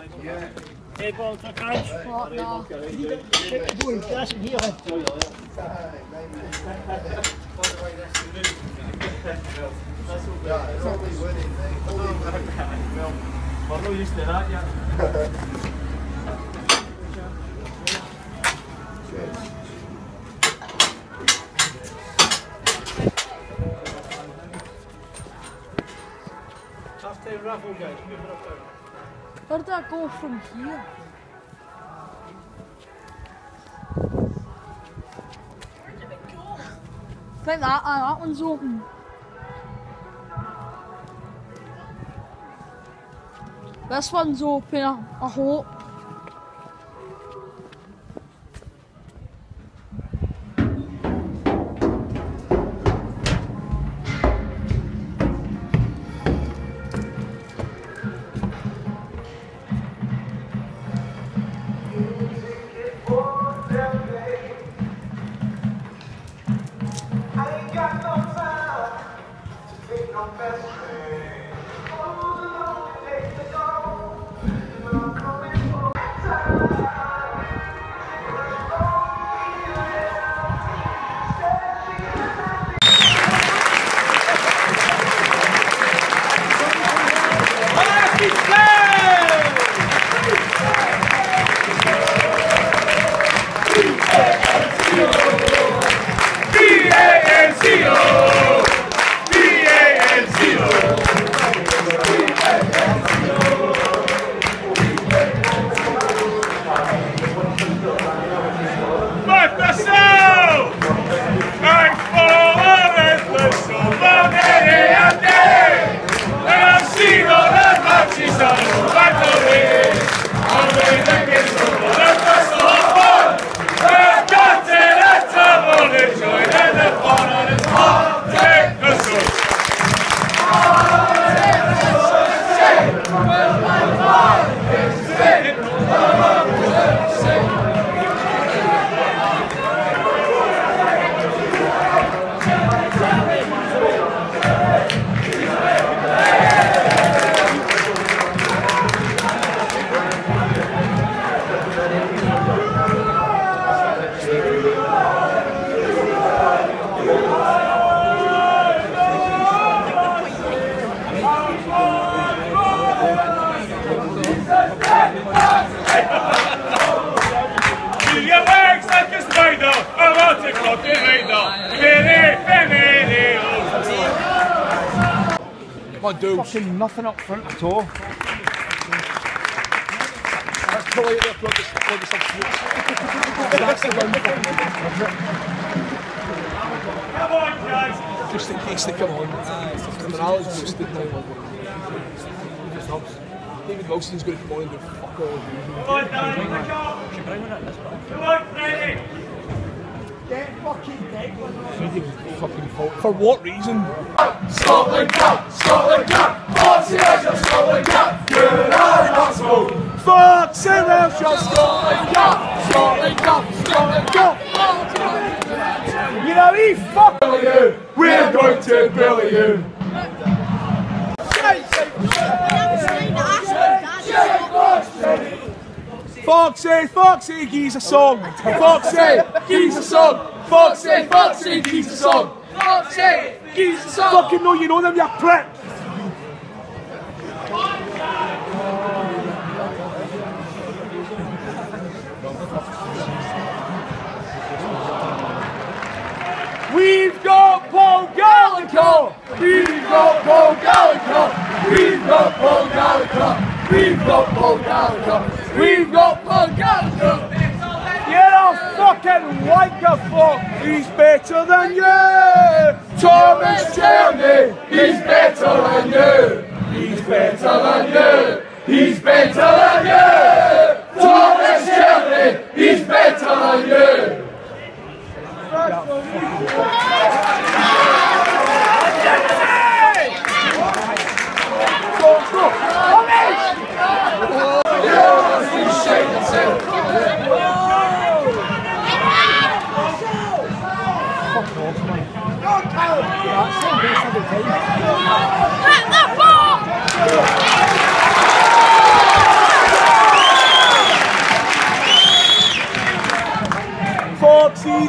Hey, ball to catch. What? No. Boy, that's in here. I'm not used to that yet. Half-time raffle, guys. Where did I go from here? I think that one's open. This one's open, I hope. Fucking nothing up front at all. That's probably the substitutes. That's the one. Come on, guys! Just in case they come on. Morale's boosted now. David Wilson's going to come on and do fuck all. Come on, Danny, come on, Freddie! Get fucking dead. Fucking fault. For what reason? Scotland Cup! Scotland Cup! Foxy Russia! Scotland Cup! Good and possible! Foxy Russia! Scotland Cup! Scotland Cup! Scotland Cup! You know, he fuck you! We're going to bully you! Foxy, Foxy, geez a song. Foxy, geez a song. Foxy, Foxy, geez a song. Foxy, geez a song. Fucking know you know them, you prick. We've got Paul Gallagher. We've got Paul Gallagher. We've got Paul Gallagher. We've got Paul Gallagher. We've got Paul Gallagher. You're a fucking wanker fuck. He's better than you. Thomas Tierney. He's better than you. He's better than you. He's better than you. Thomas Tierney. He's better than you. Let the ball!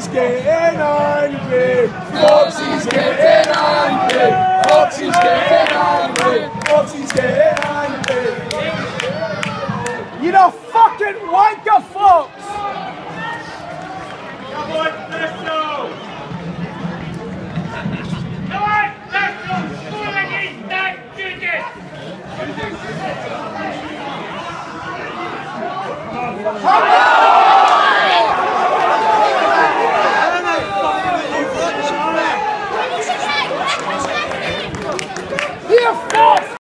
Foxy's getting angry. Foxy's getting angry. Foxy's getting angry. Foxy's getting angry. You're a fucking wanker, Fox. Come on, let's go! Come on, let's go! Score against that Judith! Come on!